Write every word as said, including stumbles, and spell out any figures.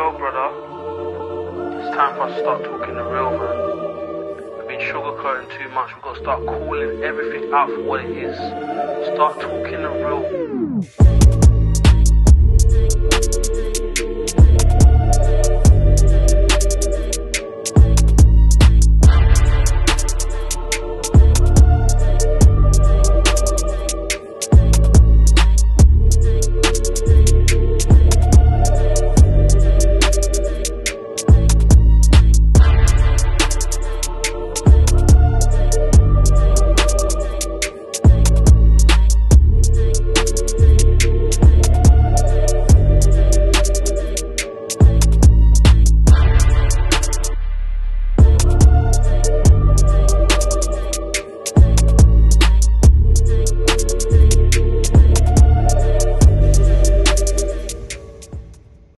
Yo, brother, it's time for us to start talking the real, man. We've been sugarcoating too much. We've got to start calling everything out for what it is. Start talking the real.